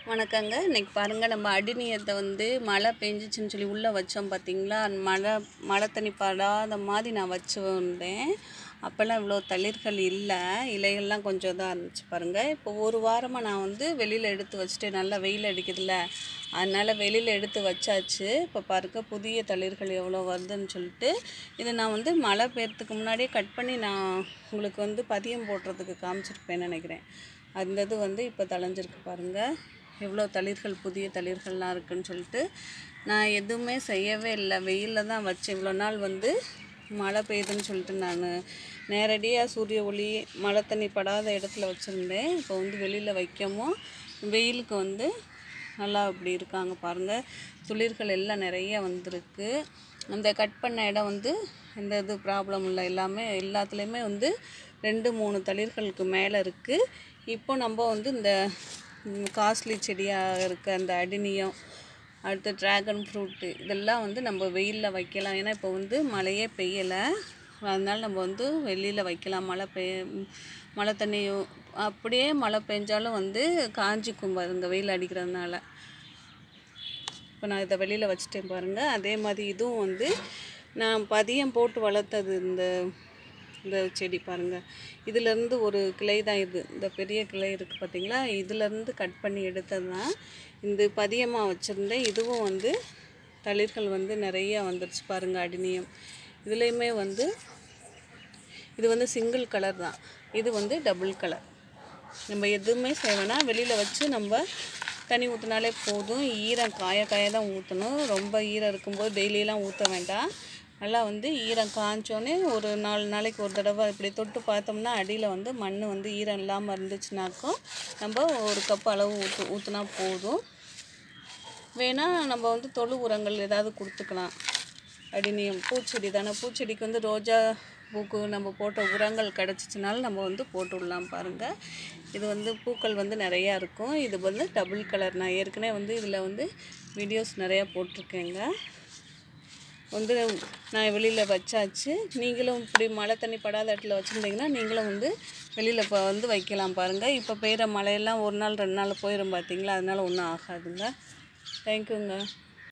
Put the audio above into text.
வணக்கங்க. இன்னைக்கு பாருங்க நம்ம அடிநியத்தை வந்து மழை பெஞ்சிச்சுன்னு சொல்லி உள்ளே வச்சோம் பார்த்தீங்களா? மழை தண்ணி படாத மாதிரி நான் வச்சு வந்தேன். அப்போல்லாம் இவ்வளோ தளிர்கள் இல்லை, இலைகள்லாம் கொஞ்சம் தான் இருந்துச்சு பாருங்கள். இப்போ ஒரு வாரமாக நான் வந்து வெளியில் எடுத்து வச்சுட்டு நல்லா வெயில் அடிக்குதுல்ல, அதனால் வெளியில் எடுத்து வச்சாச்சு. இப்போ பாருங்க புதிய தளிர்கள் எவ்வளோ வருதுன்னு சொல்லிட்டு இதை நான் வந்து மழை பெய்யறதுக்கு முன்னாடியே கட் பண்ணி நான் உங்களுக்கு வந்து பதியம் போடுறதுக்கு காமிச்சிருப்பேன்னு நினைக்கிறேன். அந்த இது வந்து இப்போ தளைஞ்சிருக்கு பாருங்கள். எவ்வளோ தளிர்கள் புதிய தளிர்கள்லாம் இருக்குதுன்னு சொல்லிட்டு நான் எதுவுமே செய்யவே இல்லை, வெயிலில் தான் வச்சேன். இவ்வளோ நாள் வந்து மழை பெய்யுதுன்னு சொல்லிட்டு நான் நேரடியாக சூரிய ஒளி மழை தண்ணி படாத இடத்துல வச்சுருந்தேன். இப்போ வந்து வெளியில் வைக்கவும் வெயிலுக்கு வந்து நல்லா இப்படி இருக்காங்க பாருங்கள். துளிர்கள் எல்லாம் நிறைய வந்திருக்கு. அந்த கட் பண்ண இடம் வந்து எந்த இது ப்ராப்ளம் இல்லை, எல்லாத்துலேயுமே வந்து 2-3 தளிர்களுக்கு மேலே இருக்குது. இப்போ நம்ம வந்து இந்த காஸ்ட்லி செடியாக இருக்க அந்த அடினியம், அடுத்து ட்ராகன் ஃப்ரூட்டு, இதெல்லாம் வந்து நம்ம வெயிலில் வைக்கலாம். ஏன்னா இப்போ வந்து மழையே பெய்யலை, அதனால் நம்ம வந்து வெளியில் வைக்கலாம். மழை தண்ணி அப்படியே மழை பெஞ்சாலும் வந்து காஞ்சிக்கும் பாருங்க வெயில் அடிக்கிறதுனால. இப்போ நான் இதை வெளியில் வச்சுட்டேன் பாருங்கள். அதே மாதிரி இதுவும் வந்து நான் பதியம் போட்டு வளர்த்தது இந்த செடி பாருங்கள். இதிலேருந்து ஒரு கிளை தான் இது, இந்த பெரிய கிளை இருக்குது பார்த்திங்களா? இதிலேருந்து கட் பண்ணி எடுத்தது தான் இந்த பதியமாக வச்சுருந்தேன். இதுவும் வந்து தளிர்கள் வந்து நிறையா வந்துடுச்சு பாருங்கள். அடினியம் இதுலேயுமே வந்து இது வந்து சிங்கிள் கலர் தான், இது வந்து டபுள் கலர். நம்ம எதுவுமே செய்வேன்னா வெளியில் வச்சு நம்ம தண்ணி ஊற்றினாலே போதும். ஈரம் காய தான் ஊற்றணும். ரொம்ப ஈரம் இருக்கும்போது டெய்லியெலாம் ஊற்ற வேண்டாம். நல்லா வந்து ஈரம் காய்ச்சோன்னே ஒரு 4 நாளைக்கு ஒரு தடவை இப்படி தொட்டு பார்த்தோம்னா அடியில் வந்து மண் வந்து ஈரம் இல்லாமல் இருந்துச்சுனாக்கும் நம்ம ஒரு கப் அளவு ஊற்றினா போதும். வேணால் நம்ம வந்து தொழு உரங்கள் ஏதாவது கொடுத்துக்கலாம். அடினியம் பூச்செடி தானே, பூச்செடிக்கு வந்து ரோஜா பூக்கு நம்ம போட்ட உரங்கள் கிடச்சிச்சினாலும் நம்ம வந்து போட்டு விடலாம் பாருங்கள். இது வந்து பூக்கள் வந்து நிறையா இருக்கும். இது வந்து டபுள் கலர். நான் ஏற்கனவே வந்து இதில் வந்து வீடியோஸ் நிறையா போட்டிருக்கேங்க. வந்து நான் வெளியில் வச்சாச்சு. நீங்களும் இப்படி மழை தண்ணி படாத இடத்துல வச்சுருந்தீங்கன்னா நீங்களும் வந்து வெளியில் இப்போ வந்து வைக்கலாம் பாருங்கள். இப்போ பெய்கிற மழையெல்லாம் 1 நாள் 2 நாள் போயிடும் பார்த்தீங்களா? அதனால் ஒன்றும் ஆகாதுங்க. தேங்க்யூங்க.